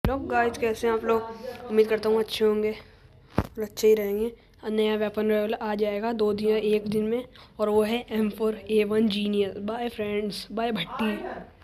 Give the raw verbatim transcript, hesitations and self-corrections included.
लोग गाइस कैसे हैं आप लोग। उम्मीद करता हूँ अच्छे होंगे और अच्छे ही रहेंगे। नया वेपन आ जाएगा दो दिन एक दिन में, और वो है M four A one genius. Bye friends, bye Bhatti.